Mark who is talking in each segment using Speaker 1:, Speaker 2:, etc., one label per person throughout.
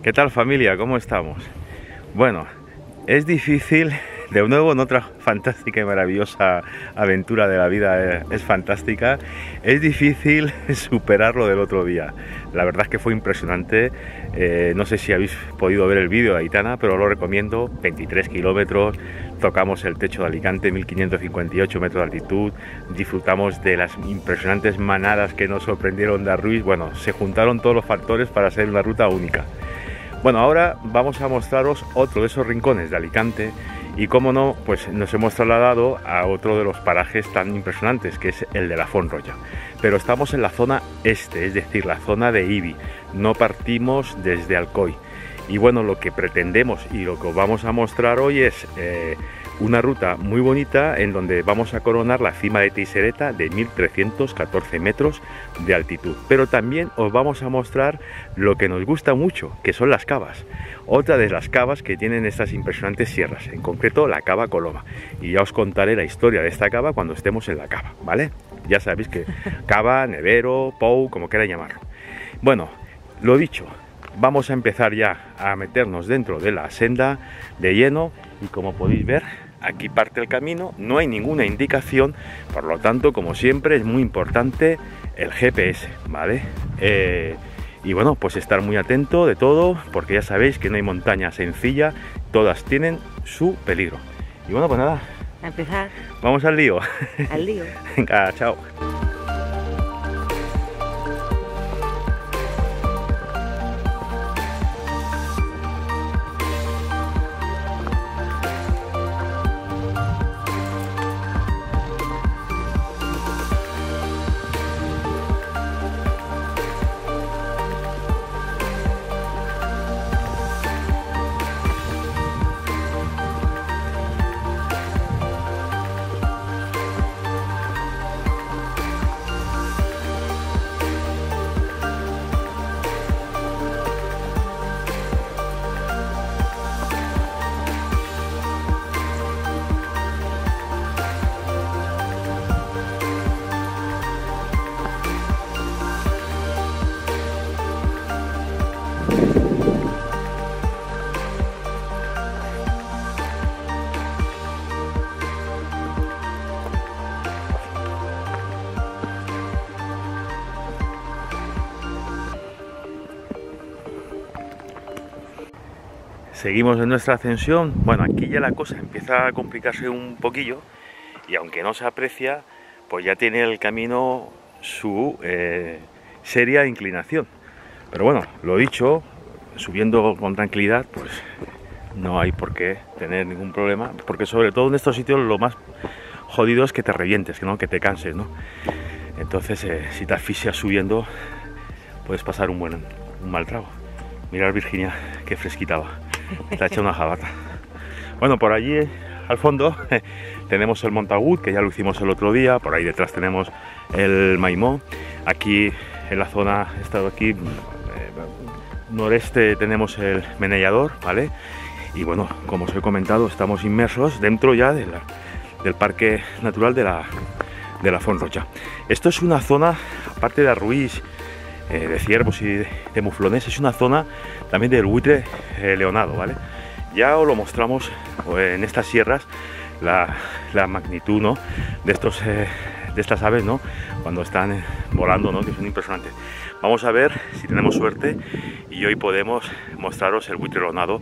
Speaker 1: ¿Qué tal, familia? ¿Cómo estamos? Bueno, es difícil, de nuevo en otra fantástica y maravillosa aventura de la vida, es fantástica, es difícil superarlo del otro día. La verdad es que fue impresionante. No sé si habéis podido ver el vídeo de Aitana, pero os lo recomiendo. 23 kilómetros, tocamos el techo de Alicante, 1558 metros de altitud, disfrutamos de las impresionantes manadas que nos sorprendieron de Ruiz. Bueno, se juntaron todos los factores para hacer una ruta única. Bueno, ahora vamos a mostraros otro de esos rincones de Alicante y, como no, pues nos hemos trasladado a otro de los parajes tan impresionantes, que es el de la Font Roja. Pero estamos en la zona este, es decir, la zona de Ibi, no partimos desde Alcoi. Y bueno, lo que pretendemos y lo que os vamos a mostrar hoy es una ruta muy bonita en donde vamos a coronar la cima de Teisereta de 1314 metros de altitud. Pero también os vamos a mostrar lo que nos gusta mucho, que son las cavas. Otra de las cavas que tienen estas impresionantes sierras, en concreto la cava Coloma. Y ya os contaré la historia de esta cava cuando estemos en la cava, ¿vale? Ya sabéis que cava, nevero, pou, como queráis llamarlo. Bueno, lo dicho, vamos a empezar ya a meternos dentro de la senda de lleno y, como podéis ver, aquí parte el camino, no hay ninguna indicación, por lo tanto, como siempre, es muy importante el GPS, ¿vale? Y bueno, pues estar muy atento de todo, porque ya sabéis que no hay montaña sencilla, todas tienen su peligro. Y bueno, pues nada,
Speaker 2: a empezar.
Speaker 1: Vamos al lío.
Speaker 2: Al lío.
Speaker 1: Venga, chao. Seguimos en nuestra ascensión. Bueno, aquí ya la cosa empieza a complicarse un poquillo y, aunque no se aprecia, pues ya tiene el camino su seria inclinación. Pero bueno, lo dicho, subiendo con tranquilidad, pues no hay por qué tener ningún problema, porque sobre todo en estos sitios lo más jodido es que te revientes, ¿no? Que te canses, ¿no? Entonces, si te asfixias subiendo, puedes pasar un mal trago. Mirad, Virginia, qué fresquita va. Está hecha una jabata. Bueno, por allí al fondo tenemos el Montagut, que ya lo hicimos el otro día. Por ahí detrás tenemos el Maimó. Aquí en la zona, he estado aquí noreste, tenemos el Menellador, ¿vale? Y bueno, como os he comentado, estamos inmersos dentro ya del Parque Natural de la Font Roja. Esto es una zona, aparte de arruís, de ciervos y de muflones, es una zona también del buitre leonado, ¿vale? Ya os lo mostramos en estas sierras, la magnitud, ¿no? de estas aves, ¿no? Cuando están volando, ¿no? Que son impresionantes. Vamos a ver si tenemos suerte y hoy podemos mostraros el buitre leonado.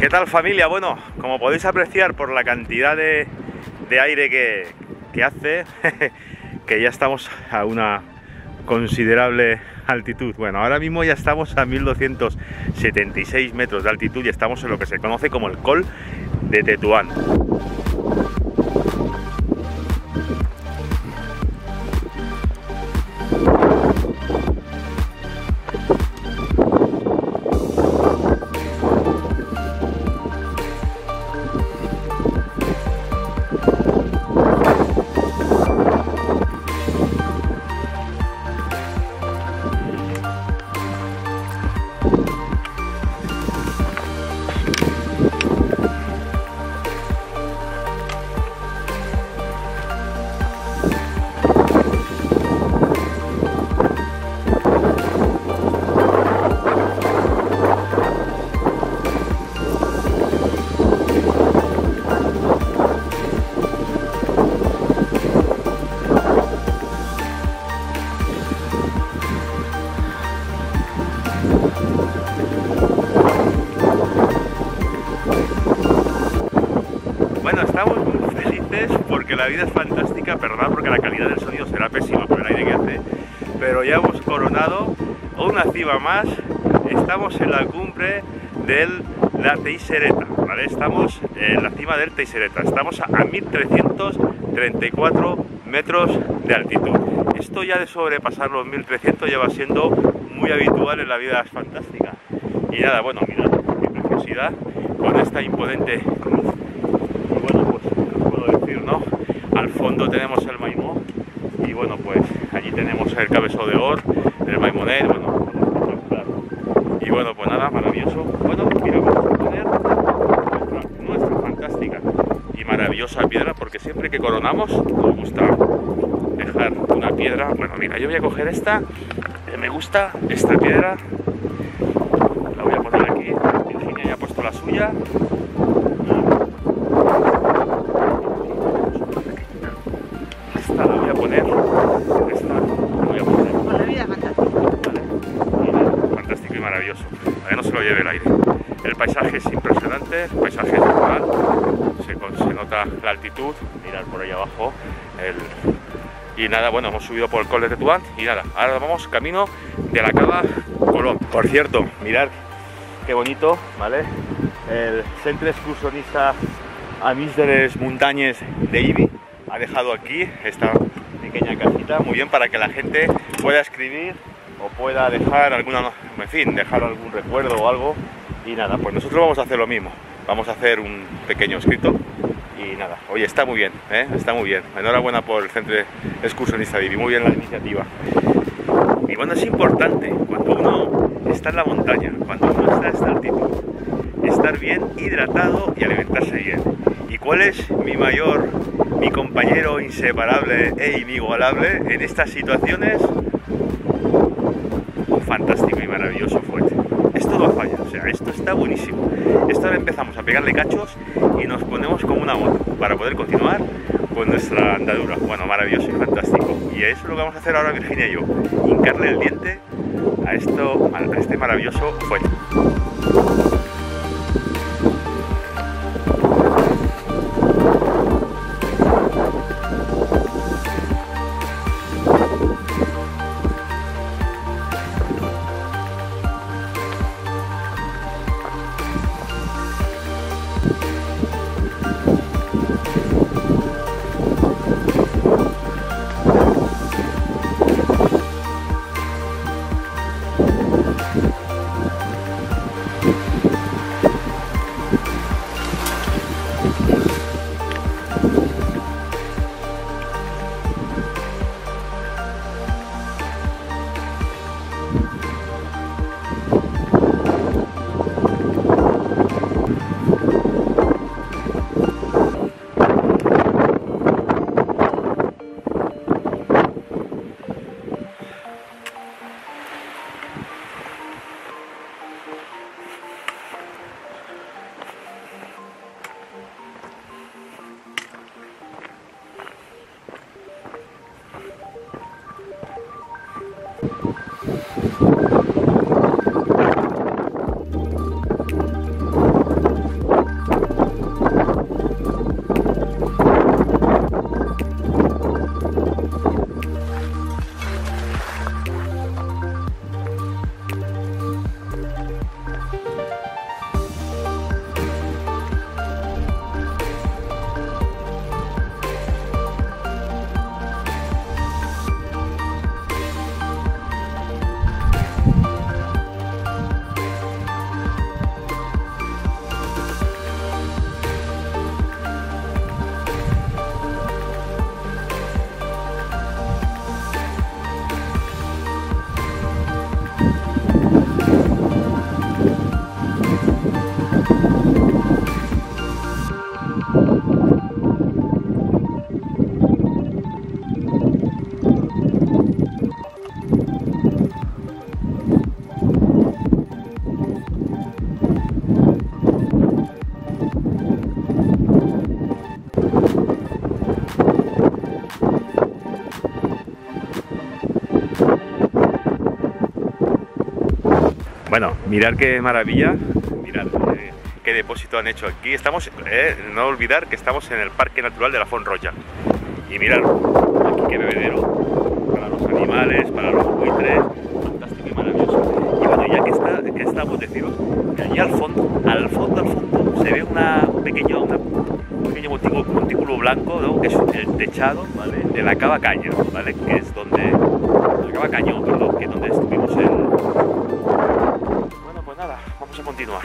Speaker 1: ¿Qué tal, familia? Bueno, como podéis apreciar por la cantidad de aire que hace, que ya estamos a una considerable altitud. Bueno, ahora mismo ya estamos a 1276 metros de altitud y estamos en lo que se conoce como el Col de Tetuán. Bueno, estamos muy felices porque la vida es fantástica, perdón porque la calidad del sonido será pésima por el aire que hace, pero ya hemos coronado una cima más, estamos en la cumbre de la Teixereta, ¿vale? Estamos en la cima del Teixereta, estamos a 1334 metros de altitud. Esto ya de sobrepasar los 1300 ya va siendo muy habitual en la vida fantástica. Y nada, bueno, mirad qué preciosidad con esta imponente cruz. Y bueno, pues os puedo decir, ¿no? Al fondo tenemos el Maimó y bueno, pues allí tenemos el Cabeçó de Or, el Maimonet, bueno, claro. Y bueno, pues nada, maravilloso. Bueno, mira, vamos a poner nuestra fantástica y maravillosa piedra, porque siempre que coronamos nos gusta dejar una piedra. Bueno, mira, yo voy a coger esta, que me gusta esta piedra, la voy a poner aquí. Virginia ya ha puesto la suya. Esta la voy a poner, esta la voy a poner.
Speaker 2: Con la vida fantástica.
Speaker 1: Vale. Mira, fantástico y maravilloso, para que no se lo lleve el aire. El paisaje es impresionante, el paisaje es natural, se nota la altitud, mirad por ahí abajo. Y nada, bueno, hemos subido por el Col de Tetuán y nada, ahora vamos camino de la Cava Colom. Por cierto, mirad qué bonito, ¿vale? El Centre Excursionista Amics de les Muntanyes de Ibi ha dejado aquí esta pequeña casita, muy bien, para que la gente pueda escribir o pueda dejar alguna, en fin, dejar algún recuerdo o algo. Y nada, pues nosotros vamos a hacer lo mismo, vamos a hacer un pequeño escrito. Y nada, oye, está muy bien, está muy bien. Enhorabuena por el Centro Excursionista de Ibi, muy bien la iniciativa. Y bueno, es importante cuando uno está en la montaña, cuando uno está a esta altitud, estar bien hidratado y alimentarse bien. ¿Y cuál es mi compañero inseparable e inigualable en estas situaciones? Un fantástico y maravilloso fuete. Esto no falla, o sea, esto está buenísimo. Esto ahora empezamos a pegarle cachos y nos ponemos como una moto para poder continuar con nuestra andadura. Bueno, maravilloso y fantástico. Y eso es lo que vamos a hacer ahora Virginia y yo, hincarle el diente a este maravilloso fuete. Bueno, mirad qué maravilla, mirad qué depósito han hecho aquí. Estamos, no olvidar que estamos en el Parque Natural de la Font Roja. Y mirad, aquí qué bebedero, para los animales, para los buitres, fantástico y maravilloso. Y bueno, ya que estamos, deciros que allí al fondo, se ve un pequeño montículo blanco, ¿no? Que es el techado, ¿vale?, de la Cava Caño, ¿vale?, que es donde, la Cava Cañó, perdón, que es donde estuvimos en... Bueno, pues nada, vamos a continuar.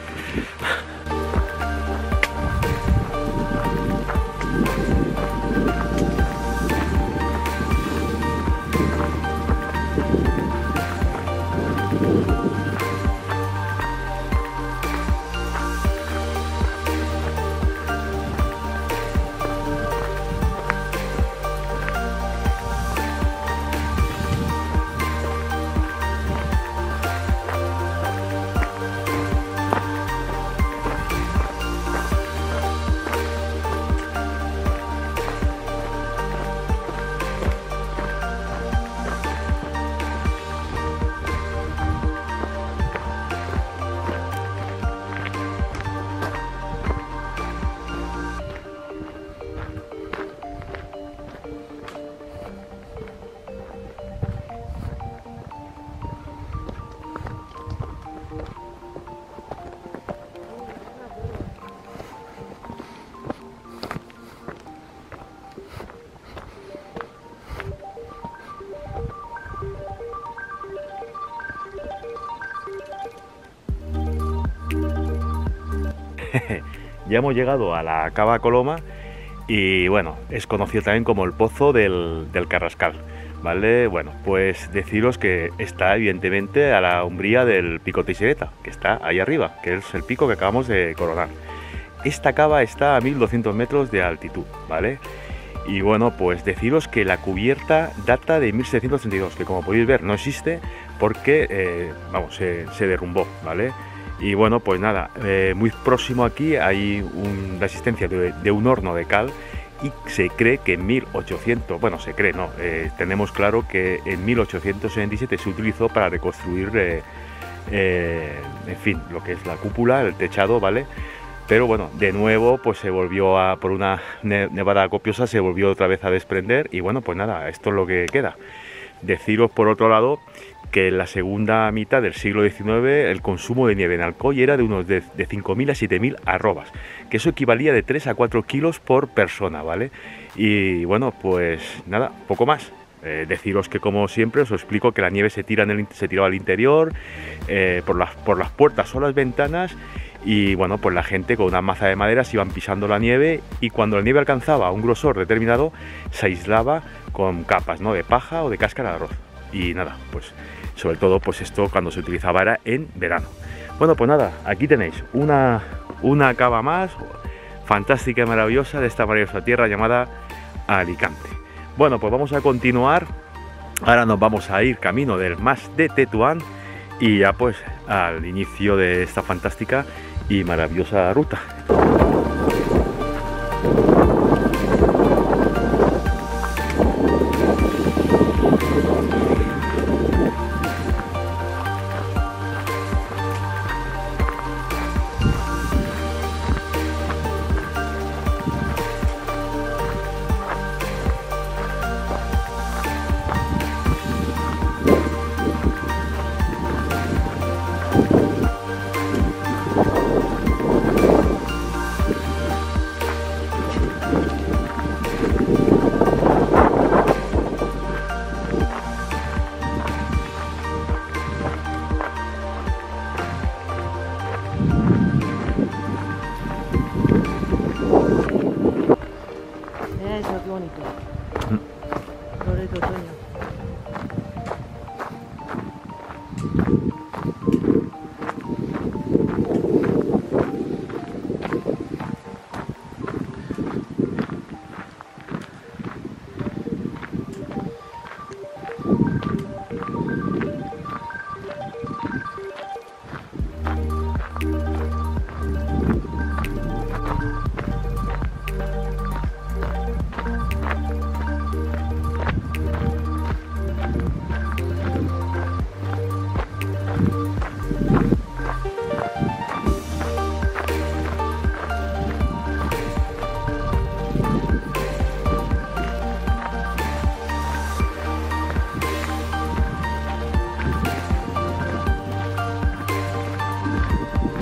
Speaker 1: Ya hemos llegado a la Cava Coloma y bueno, es conocido también como el Pozo del Carrascal, ¿vale? Bueno, pues deciros que está evidentemente a la umbría del Pico Teixideta, que está ahí arriba, que es el pico que acabamos de coronar. Esta cava está a 1200 metros de altitud, ¿vale? Y bueno, pues deciros que la cubierta data de 1732, que como podéis ver no existe porque, vamos, se derrumbó, ¿vale? Y bueno, pues nada, muy próximo aquí hay la existencia de un horno de cal y se cree que en 1800, bueno, se cree, no, tenemos claro que en 1877 se utilizó para reconstruir, en fin, lo que es la cúpula, el techado, ¿vale? Pero bueno, de nuevo, pues se volvió por una nevada copiosa, se volvió otra vez a desprender y bueno, pues nada, esto es lo que queda. Deciros por otro lado que en la segunda mitad del siglo XIX el consumo de nieve en Alcoy era de unos de 5.000 a 7.000 arrobas, que eso equivalía de 3 a 4 kilos por persona, ¿vale? Y bueno, pues nada, poco más. Deciros que como siempre os explico que la nieve se tiraba al interior, por las puertas o las ventanas, y bueno, pues la gente con una maza de madera se iban pisando la nieve y cuando la nieve alcanzaba un grosor determinado se aislaba con capas, ¿no?, de paja o de cáscara de arroz. Y nada, pues sobre todo pues esto cuando se utilizaba era en verano. Bueno, pues nada, aquí tenéis una cava más fantástica y maravillosa de esta maravillosa tierra llamada Alicante. Bueno, pues vamos a continuar. Ahora nos vamos a ir camino del Mas de Tetuán y ya pues al inicio de esta fantástica y maravillosa ruta.
Speaker 2: Eso, qué bonito. Flores de otoño.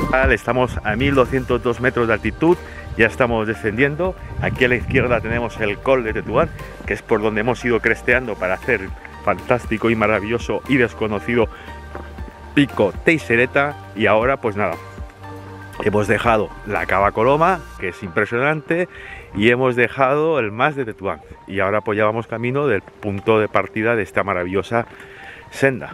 Speaker 1: Estamos a 1202 metros de altitud, ya estamos descendiendo. Aquí a la izquierda tenemos el Col de Tetuán, que es por donde hemos ido cresteando para hacer el fantástico y maravilloso y desconocido pico Teisereta. Y ahora pues nada, hemos dejado la Cava Coloma, que es impresionante, y hemos dejado el Mas de Tetuán. Y ahora pues ya vamos camino del punto de partida de esta maravillosa senda.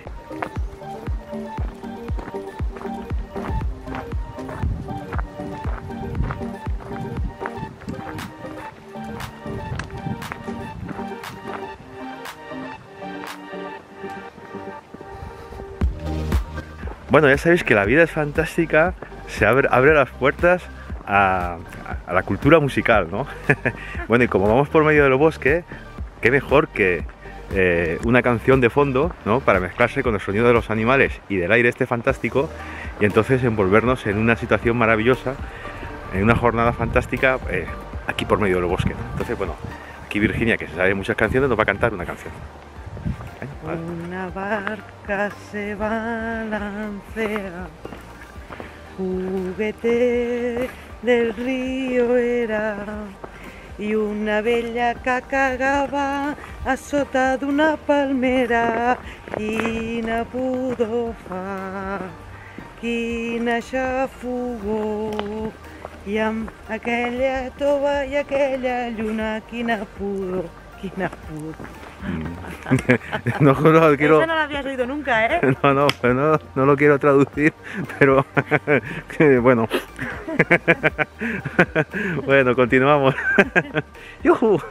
Speaker 1: Bueno, ya sabéis que la vida es fantástica, se abre las puertas a la cultura musical, ¿no? Bueno, y como vamos por medio del bosque, qué mejor que una canción de fondo, ¿no? Para mezclarse con el sonido de los animales y del aire este fantástico, y entonces envolvernos en una situación maravillosa, en una jornada fantástica, aquí por medio del bosque, ¿no? Entonces, bueno, aquí Virginia, que se sabe muchas canciones, nos va a cantar una canción.
Speaker 2: Una barca se balancea, juguete del río era, y una bella cagaba a sota d'una palmera. Quina pudor fa, quina xafogor, i amb aquella tova i aquella lluna, quina pudor, quina pudor.
Speaker 1: No quiero...
Speaker 2: Esa no la habías oído nunca, ¿eh?
Speaker 1: No lo quiero traducir, pero bueno. Bueno, continuamos. ¡Yujú!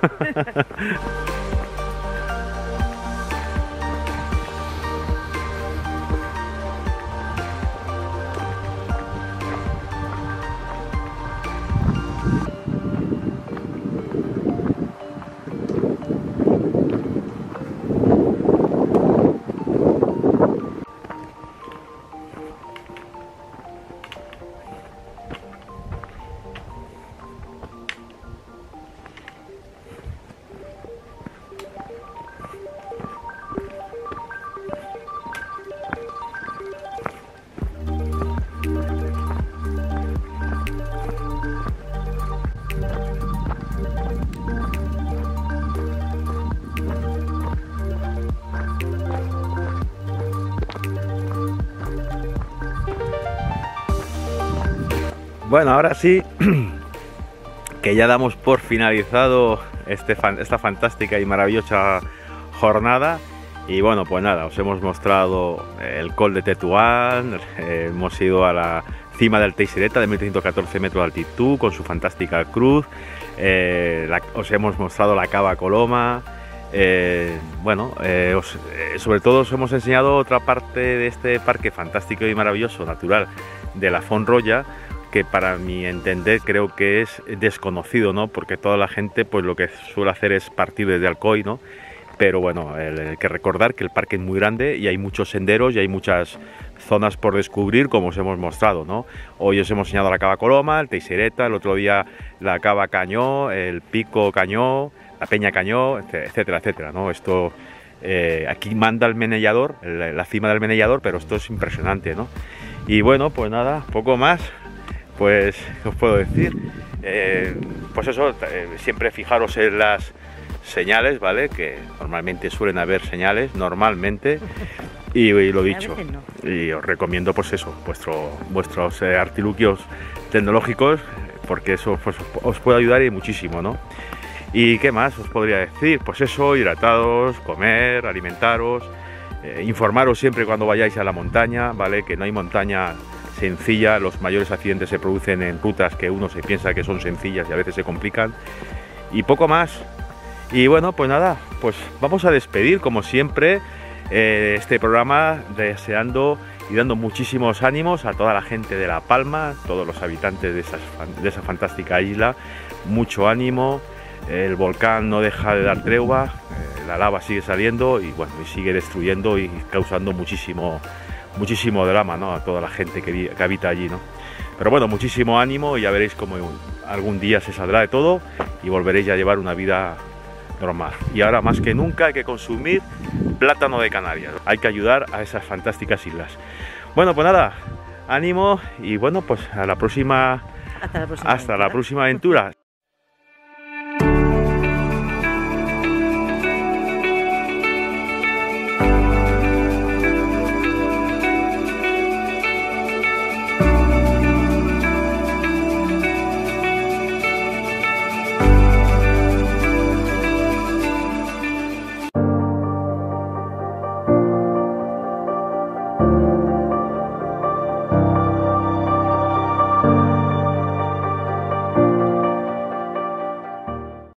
Speaker 1: Bueno, ahora sí que ya damos por finalizado esta fantástica y maravillosa jornada. Y bueno, pues nada, os hemos mostrado el Col de Tetuán, hemos ido a la cima del Teisereta de 1314 metros de altitud con su fantástica cruz, os hemos mostrado la Cava Coloma. Sobre todo os hemos enseñado otra parte de este parque fantástico y maravilloso natural de la Font Roja, que para mi entender creo que es desconocido, ¿no? Porque toda la gente pues lo que suele hacer es partir desde Alcoy, ¿no? Pero bueno, hay que recordar que el parque es muy grande y hay muchos senderos y hay muchas zonas por descubrir, como os hemos mostrado, ¿no? Hoy os hemos enseñado la Cava Coloma, el Teisereta, el otro día la Cava Cañó, el Pico Cañó, la Peña Cañó, etcétera, etcétera, ¿no? Esto aquí manda el Menellador, la cima del Menellador, pero esto es impresionante, ¿no? Y bueno, pues nada, poco más. Pues, ¿qué os puedo decir? Pues eso, siempre fijaros en las señales, ¿vale? Que normalmente suelen haber señales, normalmente, y lo dicho. No. Y os recomiendo, pues eso, vuestros artilugios tecnológicos, porque eso pues, os puede ayudar y muchísimo, ¿no? ¿Y qué más os podría decir? Pues eso, hidratados, comer, alimentaros, informaros siempre cuando vayáis a la montaña, ¿vale? Que no hay montaña sencilla, los mayores accidentes se producen en rutas que uno se piensa que son sencillas y a veces se complican, y poco más. Y bueno, pues nada, pues vamos a despedir como siempre este programa, deseando y dando muchísimos ánimos a toda la gente de La Palma, todos los habitantes de esa fantástica isla, mucho ánimo. El volcán no deja de dar tregua, la lava sigue saliendo y bueno, y sigue destruyendo y causando muchísimo drama, ¿no? A toda la gente que habita allí, ¿no? Pero bueno, muchísimo ánimo y ya veréis cómo algún día se saldrá de todo y volveréis a llevar una vida normal. Y ahora más que nunca hay que consumir plátano de Canarias, hay que ayudar a esas fantásticas islas. Bueno, pues nada, ánimo y bueno, pues a la próxima,
Speaker 2: Hasta la próxima.
Speaker 1: hasta la próxima aventura.